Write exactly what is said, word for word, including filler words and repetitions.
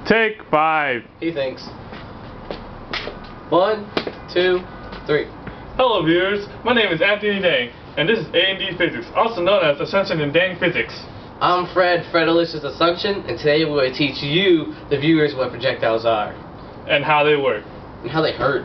Take five. He thinks. One, two, three. Hello viewers, my name is Anthony Dang, and this is A and D Physics, also known as Ascension in Dang Physics. I'm Fred, Fredalicious Assumption, and today we're going to teach you, the viewers, what projectiles are. And how they work. And how they hurt.